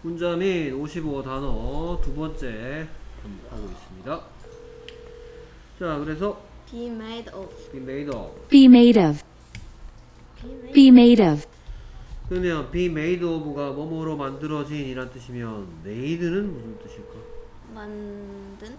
문자 및 55단어 두 번째 하고 있습니다. 자, 그래서 Be made of. be made of. Be made of. Be made of. 그러면 be made of가 뭐뭐로 만들어진 이란 뜻이면 made는 무슨 뜻일까? 만든.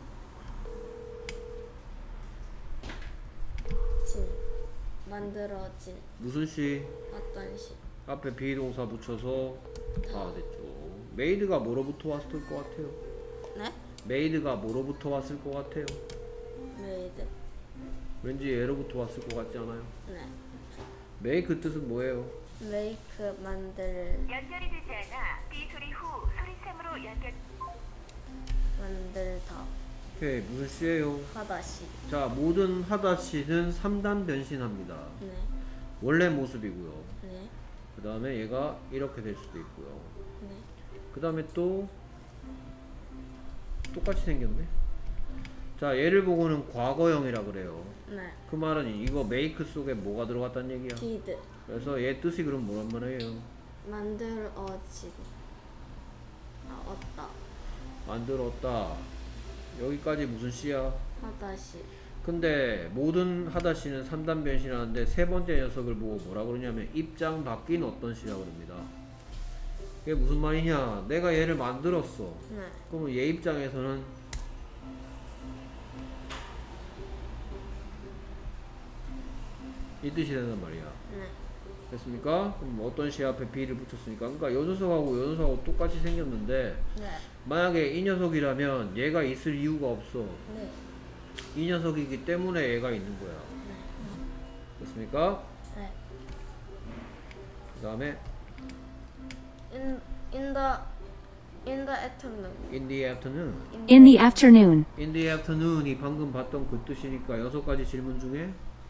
진. 만들어진. 무슨 시? 어떤 시. 앞에 비동사 붙여서 다 됐죠. made가 뭐로부터 왔을 것 같아요? 네? made가 뭐로부터 왔을 것 같아요? made. 왠지 얘로부터 왔을 것 같지 않아요? 네. make 뜻은 뭐예요? make 만들. 연결이 되지 않아 B 소리 후 소리샘으로 연결. 만들다. 오케이, 무슨 시예요? 하다시. 자, 모든 하다시는 3단 변신합니다. 네. 원래 모습이고요. 네. 그 다음에 얘가 이렇게 될 수도 있고요. 네. 그 다음에 또 똑같이 생겼네. 자, 얘를 보고는 과거형이라 그래요. 네. 그 말은 이거 make 속에 뭐가 들어갔다는 얘기야. did. 그래서 얘 뜻이 그럼 뭐란 말이에요? 만들어진. 얻다. 만들었다. 여기까지 무슨 시야? 하다시. 근데 모든 하다시는 3단 변신하는데 세 번째 녀석을 보고 뭐라 그러냐면 입장 바뀐 어떤 시라 그럽니다. 이게 무슨 말이냐? 내가 얘를 만들었어. 네. 그러면 얘 입장에서는 이 뜻이 된단 말이야. 네. 됐습니까? 그럼 어떤 시 앞에 B를 붙였으니까. 그러니까 요 녀석하고 요 녀석하고 똑같이 생겼는데 네. 만약에 이 녀석이라면 얘가 있을 이유가 없어. 네. 이 녀석이기 때문에 얘가 있는 거야. 됐습니까? 네. 그 다음에 in the afternoon. in the afternoon. In the afternoon. in the afternoon이 방금 봤던 그 뜻이니까 6가지 질문 중에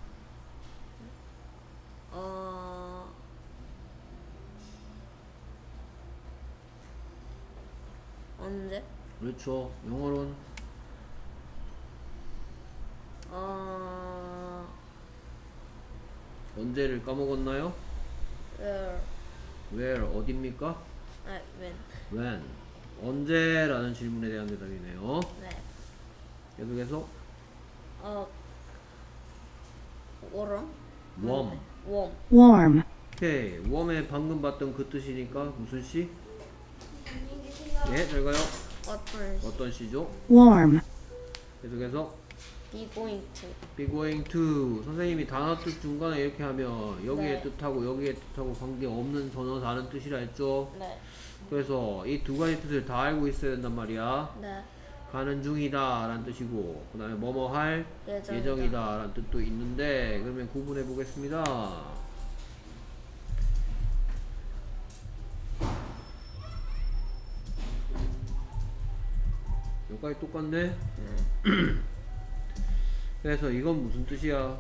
언제? 그렇죠. 영어로는 언제를 까먹었나요? where? where 어딥니까? when? when 언제라는 질문에 대한 대답이네요. 네. 계속해서 warm? warm. warm. Warm. 오케이, 웜에 방금 봤던 그 뜻이니까 무슨 시? 예, 잘 가요. 어떤 시죠? Warm. 계속해서 be going to. be going to. 선생님이 단어 뜻 중간에 이렇게 하면 여기에 네. 뜻하고 여기에 뜻하고 관계없는 전혀 다른 뜻이라 했죠. 네. 그래서 이 두 가지 뜻을 다 알고 있어야 된단 말이야. 네. 가는 중이다 라는 뜻이고 그 다음에 뭐뭐 할 예정이다. 예정이다 라는 뜻도 있는데 그러면 구분해 보겠습니다. 여기까지 똑같네. 그래서 이건 무슨 뜻이야?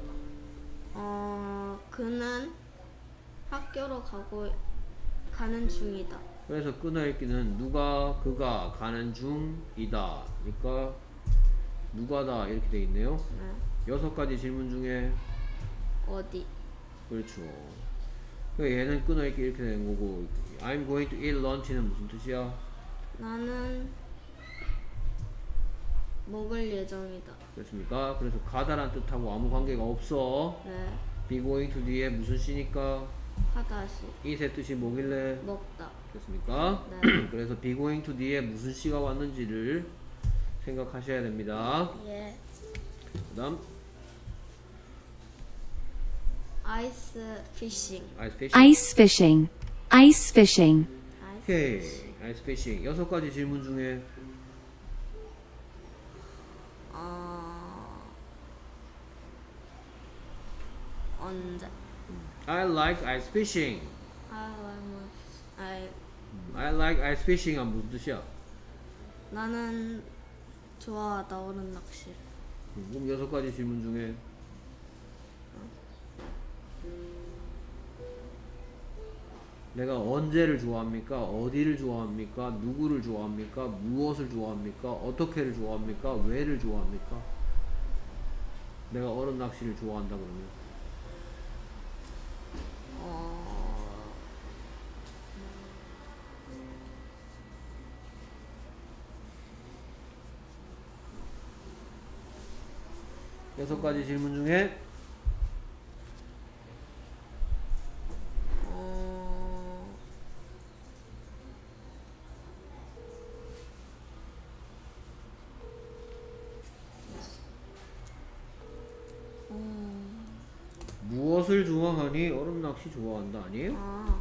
그는 학교로 가는 중이다. 그래서 끊어읽기는 누가 그가 가는 중이다. 그러니까 누가다 이렇게 돼 있네요. 네. 6가지 질문 중에 어디? 그렇죠. 그러니까 얘는 끊어읽기 이렇게 되는 거고 I'm going to eat lunch는 무슨 뜻이야? 나는 먹을 예정이다. 그렇습니까? 그래서 가다란 뜻하고 아무 관계가 없어. 네. be going to 뒤에 무슨 시니까 하다시. 이세 뜻이 뭐길래 먹다. 됐습니까? 네. 그래서 be going to 뒤에 무슨 시가 왔는지를 생각하셔야 됩니다. 예. 그 다음 ice fishing. ice fishing. Ice fishing. Ice fishing. 오케이. ice fishing. 6가지 질문 중에 언제? I like ice fishing. I I like ice fishing 은 무슨 뜻이야? 나는 좋아하다 얼음 낚시. 그럼 6가지 질문 중에 내가 언제를 좋아합니까? 어디를 좋아합니까? 누구를 좋아합니까? 무엇을 좋아합니까? 어떻게를 좋아합니까? 왜를 좋아합니까? 내가 얼음 낚시를 좋아한다 그러면 여섯 가지 질문 중에 어, 무엇을 좋아하니? 얼음 낚시 좋아한다 아니에요? 아,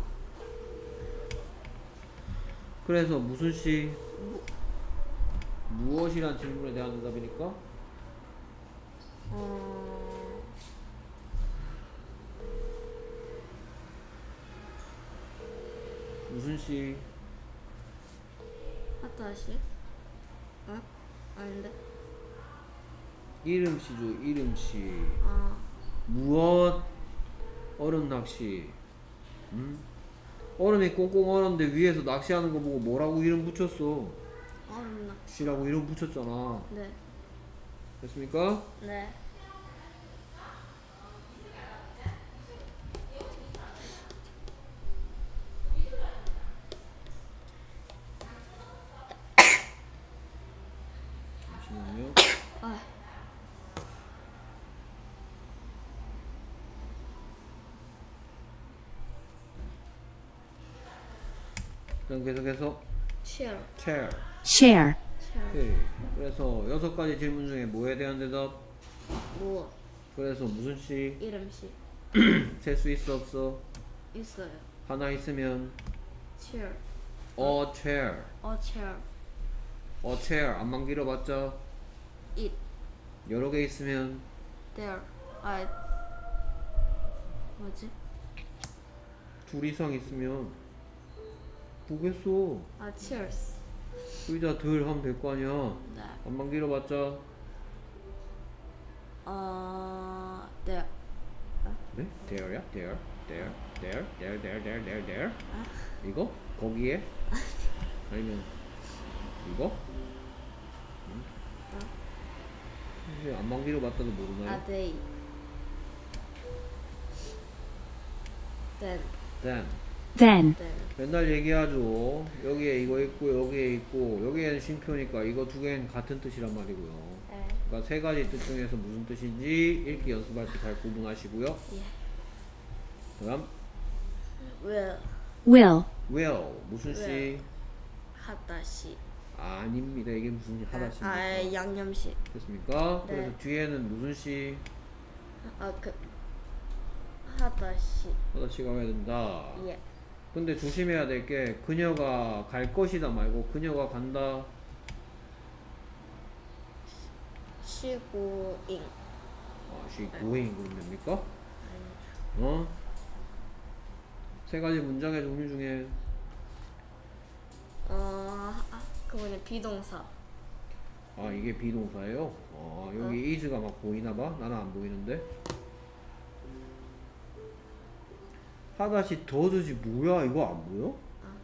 그래서 무슨 씨? 무엇이란 질문에 대한 대답이니까 어, 무슨 씨? 하다시? 어? 아닌데? 이름 씨죠. 이름 씨. 아, 무엇? 얼음 낚시. 얼음이 꽁꽁 얼었는데 위에서 낚시하는 거 보고 뭐라고 이름 붙였어? 얼음 낚시. 씨라고 이름 붙였잖아. 네, 됐습니까? 네. 잠시만요. 아, 그럼 계속해서 share, chair. share, share. 오케이. 그래서 여섯 가지 질문 중에 뭐에 대한 대답? 무엇? 그래서 무슨 씨? 이름씨. 셀 수 있어 없어? 있어요. 하나 있으면 chair. a chair. a chair. a chair. 안만 길어봤자 it, 여러 개 있으면 there. 아, 뭐지? 둘 이상 있으면 보겠어. 아, chairs. 의자 들 하면 될 거 아니야. 네. 안만 길어봤자 there. 네? there야? there? there? there? there? there? there? there? there? 이거? 거기에? 아니면 이거? 사실 안만 길어봤다도 모르나요? 아, they. then, then then, then. 맨날 얘기하죠. 여기에 이거 있고 여기에 있고 여기에는 쉼표니까 이거 두 개는 같은 뜻이란 말이고요. 네. 그러니까 세 가지 뜻 중에서 무슨 뜻인지 읽기 연습할 때 잘 구분하시고요. 예. 그다음 will, will, will 무슨 씨? will. 하다시. 아닙니다. 이게 무슨 하다시입니까? 아, 양념시. 됐습니까? 네. 그래서 뒤에는 무슨 씨? 아, 하다시. 하다시가 와야 된다. 예. 근데 조심해야 될 게 그녀가 갈 것이다 말고 그녀가 간다. 시고잉. she going 그러면 됩니까? 어? 세 가지 문장의 종류 중에 그 뭐냐, 비동사. 아 이게 비동사예요? 여기 is가 막 보이나봐? 나는 안 보이는데. 하다시 더즈지 뭐야 이거 안 보여?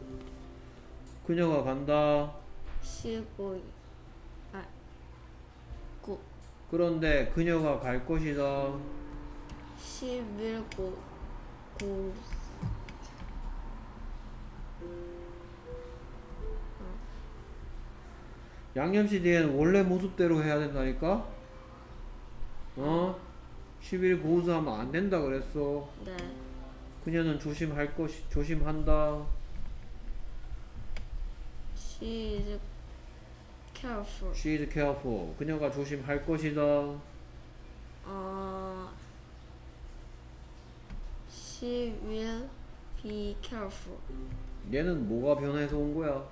그녀가 간다. 시고잉. 아, 그런데 그녀가 갈 것이다. 11고 9. 양념시 뒤에는 원래 모습대로 해야 된다니까? 11 고우스 하면 안 된다 그랬어. 네. 그녀는 조심할 것이, 조심한다. She is careful. She is careful. 그녀가 조심할 것이다. She will be careful. 얘는 뭐가 변해서 온 거야?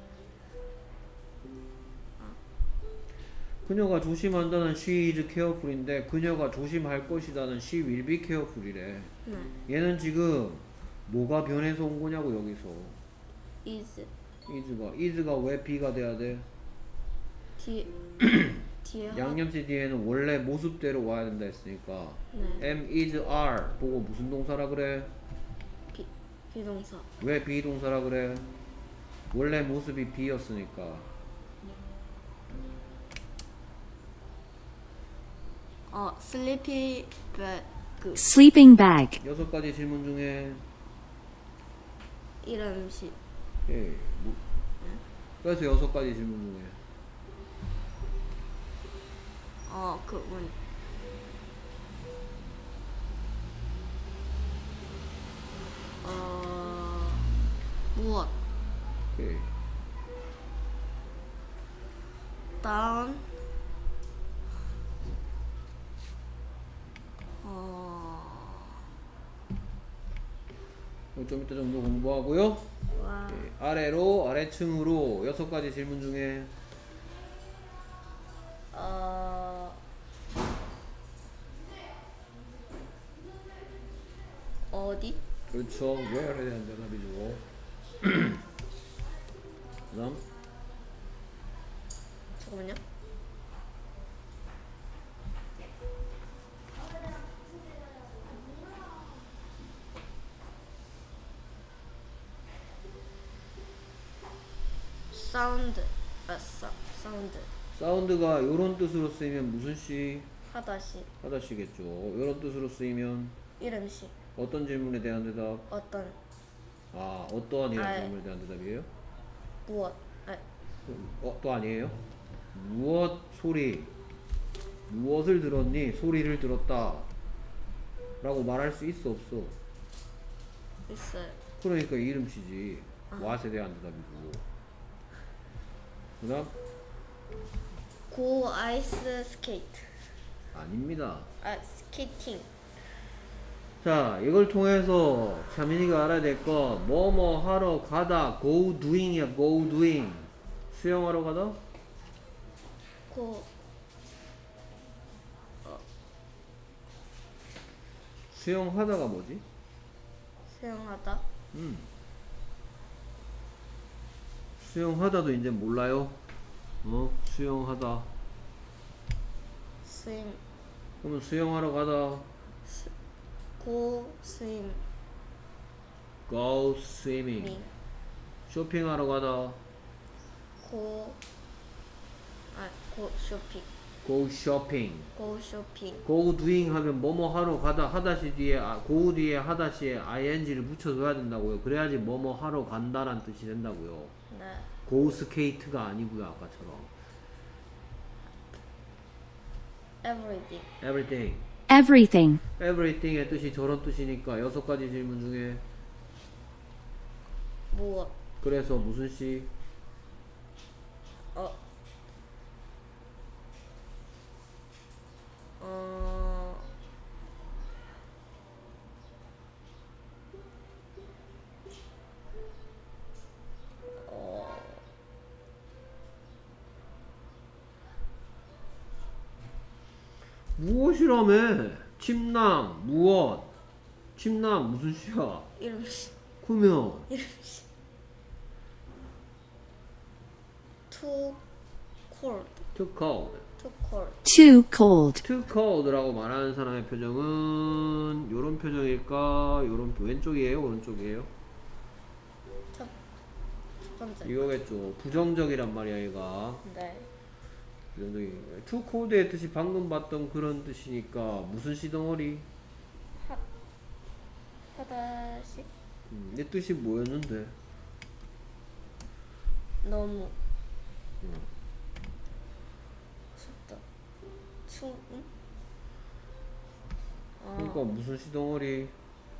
그녀가 조심한다는 she is careful인데 그녀가 조심할 것이다는 she will be careful이래. 네. 얘는 지금 뭐가 변해서 온 거냐고 여기서. is is가 왜 be가 돼야 돼? 뒤에 양념시 뒤에는 원래 모습대로 와야 된다 했으니까 네. am, is, are 보고 무슨 동사라 그래? 비동사. 왜 비동사라 그래? 원래 모습이 be였으니까. sleepy bag. sleeping bag, 여섯 가지 질문 중에 이름시. 예, 그래서 여섯 가지 질문 중에 그 뭐냐. 무엇. 오케이. down. 좀 이따 좀 더 공부하고요. 와. 네, 아래로 아래층으로 6가지 질문 중에 어디? 그렇죠. where에 대한 대답이죠. 그다음 잠깐만요. 사운드. 사운드. 사운드가 요런 뜻으로 쓰이면 무슨 시? 하다시. 하다시겠죠. 요런 뜻으로 쓰이면 이름식. 어떤 질문에 대한 대답? 어떤. 어떠한이라는 아, 질문에 대한 대답이에요? 무엇. 또 아니에요? 무엇 소리? 무엇을 들었니? 소리를 들었다 라고 말할 수 있어 없어? 있어요. 그러니까 이름시지. what에 대한 대답이고. 그 다음 고 아이스 스케이트. 아닙니다. 스케이팅. 자, 이걸 통해서 차민이가 알아야 될 건 뭐뭐 하러 가다. go doing이야. go doing. 수영하러 가다? 고 수영하다가 뭐지? 수영하다. 수영하다도 이제 몰라요. 수영하다. 스임. 그러면 수영하러 가다. 고 스임. go swimming. 쇼핑하러 가다. 고 쇼핑. go shopping. 고 쇼핑. go doing 하면 뭐뭐 하러 가다. 하다시 뒤에 go 뒤에 하다시에 ing를 붙여줘야 된다고요. 그래야지 뭐뭐 하러 간다란 뜻이 된다고요. 네. go skate가 아니고요. 아까처럼 everything. everything. everything, everything의 뜻이 저런 뜻이니까 6가지 질문 중에 무엇. 그래서 무슨 시? 무엇이라며? 침낭, 무엇? 침낭 무슨 시야? 이름식. 그러면 이름식. too cold. too cold. too cold. too cold, too cold라고 말하는 사람의 표정은 요런 표정일까? 요런 왼쪽이에요? 오른쪽이에요? 첫 번째. 이거겠죠. 부정적이란 말이야 얘가. 네. 부정적인. too cold의 뜻이 방금 봤던 그런 뜻이니까 무슨 시덩어리? 하다시. 내 뜻이 뭐였는데? 너무. 춥다. 응? 그러니까 무슨 시덩어리?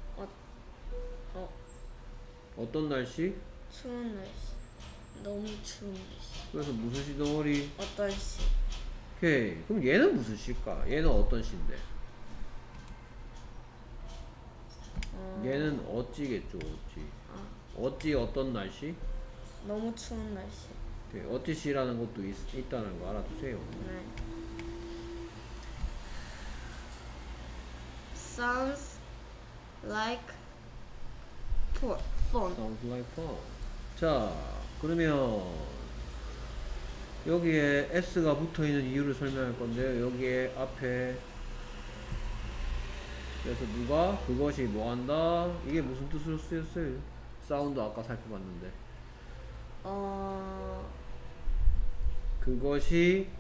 어떤 날씨? 추운 날씨. 너무 추운 날씨. 그래서 무슨 시덩어리? 어떤 시? 오케이. 그럼 얘는 무슨 시일까? 얘는 어떤 시인데? 얘는 어찌겠죠, 어찌. 어찌 어떤 날씨? 너무 추운 날씨. 오케이. 어찌 시라는 것도 있다는 거 알아두세요. 네. Sounds like phone. Sounds like fun. 자, 그러면 여기에 S가 붙어있는 이유를 설명할 건데요. 여기에 앞에 그래서 누가 그것이 뭐한다? 이게 무슨 뜻으로 쓰였어요? 사운드 아까 살펴봤는데 그것이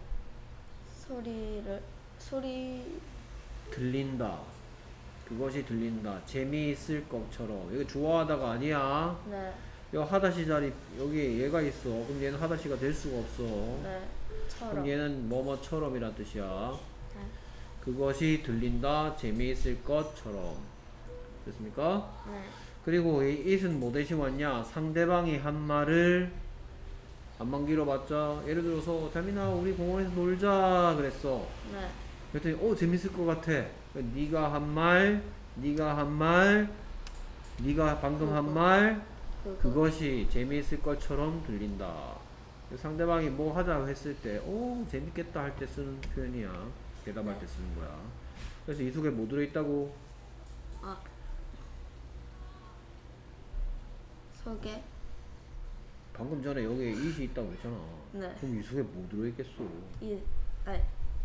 소리 들린다. 그것이 들린다. 재미있을 것처럼. 이거 좋아하다가 아니야. 네. 여기 하다시 자리 여기 얘가 있어. 그럼 얘는 하다시가 될 수가 없어. 네. 그럼 처럼. 얘는 뭐뭐처럼이란 뜻이야. 네. 그것이 들린다. 재미있을 것처럼. 됐습니까? 네. 그리고 이 it은 뭐 대신 왔냐? 상대방이 한 말을 안만 길어봤자 예를 들어서 재민아 우리 공원에서 놀자 그랬어. 네. 그랬더니 재밌을 것 같아. 네가 한 말, 네가 한 말, 네가 방금 한 말 그것이 재미있을 것처럼 들린다. 상대방이 뭐 하자고 했을 때 재밌겠다 할 때 쓰는 표현이야. 대답할 때 쓰는 거야. 그래서 이 속에 뭐 들어있다고? 아. 속에? 방금 전에 여기에 it이 있다고 그랬잖아. 네. 그럼 이 속에 뭐 들어있겠어? 아니.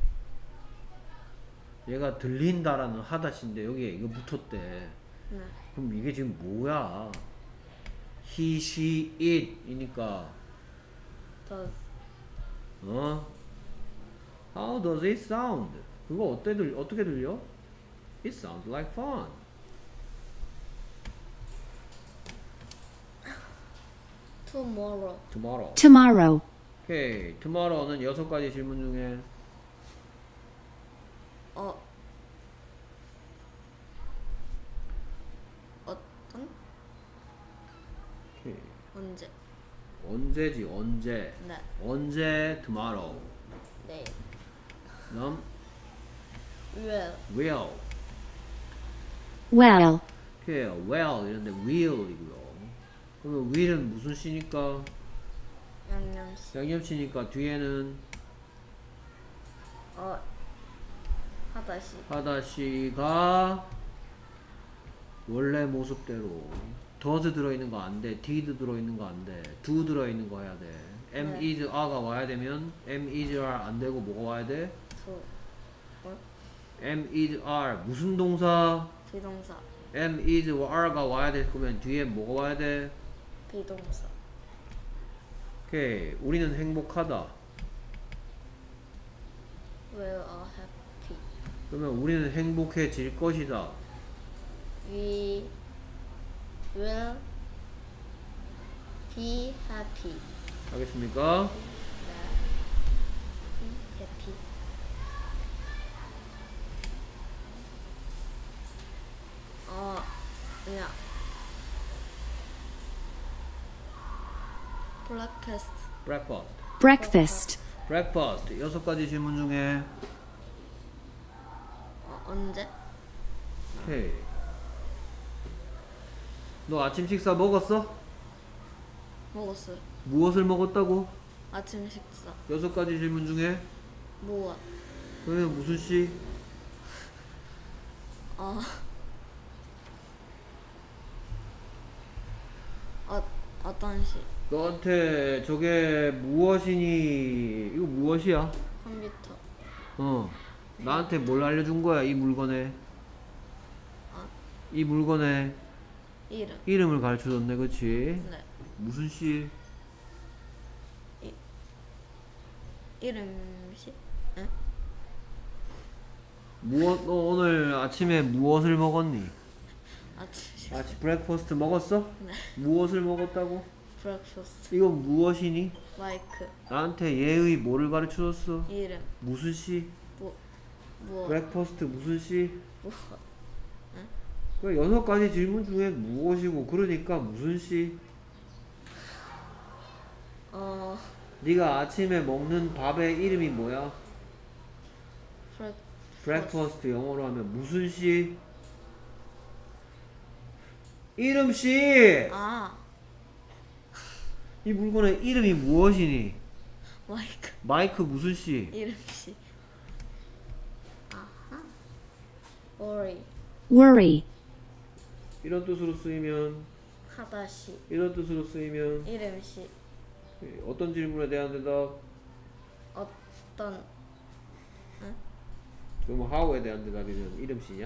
얘가 들린다라는 하다시인데 여기에 이거 붙었대. 네. 그럼 이게 지금 뭐야? he, she, it 이니까 does. How does it sound? 그거 어떻게 들려? It sounds like fun. tomorrow. Tomorrow. tomorrow, 오케이. tomorrow는 6가지 질문 중에 어떤? 오케이. 언제? 언제지 언제. 네. 언제 tomorrow. 네. 그다음 will. will. well, 오케이. well 이런데 will이고요. 그러면 will은 무슨 시니까? 양념시. 양념시니까 뒤에는 하다시. 하다시가 원래 모습대로 does 들어있는 거 안 돼. did 들어있는 거 안 돼. do 들어있는 거 해야 돼. am, 네. is, are가 와야 되면 am, is, are 안 되고 뭐가 와야 돼? to. am, is, are 무슨 동사? 비동사. am, is, are가 와야 될 거면 뒤에 뭐가 와야 돼? 비동사. 오케이. 우리는 행복하다. will are happy. 그러면 우리는 행복해질 것이다. We will be happy. 알겠습니까? happy. 그냥 breakfast. breakfast. breakfast, breakfast. 6가지 질문 중에 언제? 오케이. 너 아침 식사 먹었어? 먹었어요. 무엇을 먹었다고? 아침 식사. 6가지 질문 중에 무엇? 그러면 무슨 시? 어떤 시? 너한테 저게 무엇이니? 이거 무엇이야? 컴퓨터. 나한테 뭘 알려준 거야 이 물건에? 이 물건에 이름. 이름을 가르쳐줬네, 그치? 네. 무슨 시? 이름 시? 응? 너 오늘 아침에 무엇을 먹었니? 아침 식사. 아침 브렉퍼스트 먹었어? 네. 무엇을 먹었다고? breakfast. 이건 무엇이니? 마이크. 나한테 얘의 뭐를 가르쳐줬어? 이름. 무슨 시? 무엇? 브렉퍼스트 무슨 시? 무엇? 그 6가지 질문 중에 무엇이고 그러니까 무슨 시? 네가 아침에 먹는 밥의 이름이 뭐야? 브렉퍼스트 영어로 하면 무슨 시? 이름 시! 이 물건의 이름이 무엇이니? 마이크. 마이크 무슨 시? 이름 시. worry. worry, 이런 뜻으로 쓰이면 하다시. 이런 뜻으로 쓰이면 이름 시. 어떤 질문에 대한 대답? 어떤. 그럼 how에 대한 대답이면 이름 시냐?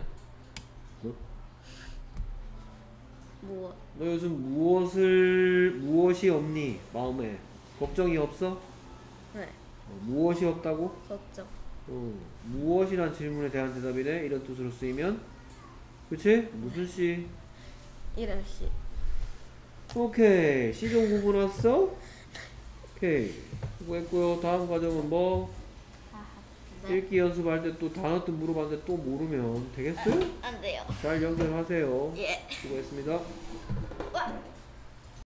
무엇? 너 요즘 무엇이 없니? 마음에 걱정이 없어? 네. 무엇이 없다고? 걱정. 무엇이란 질문에 대한 대답이래. 이런 뜻으로 쓰이면 그치? 무슨 시? 이름 시. 오케이. 시종 구분 왔어? 오케이. 수고했고요. 다음 과정은 뭐? 네. 읽기 연습할 때 또 단어 뜻 물어봤는데 또 모르면 되겠어요? 안 돼요. 잘 연결하세요. 예. 수고했습니다. 와.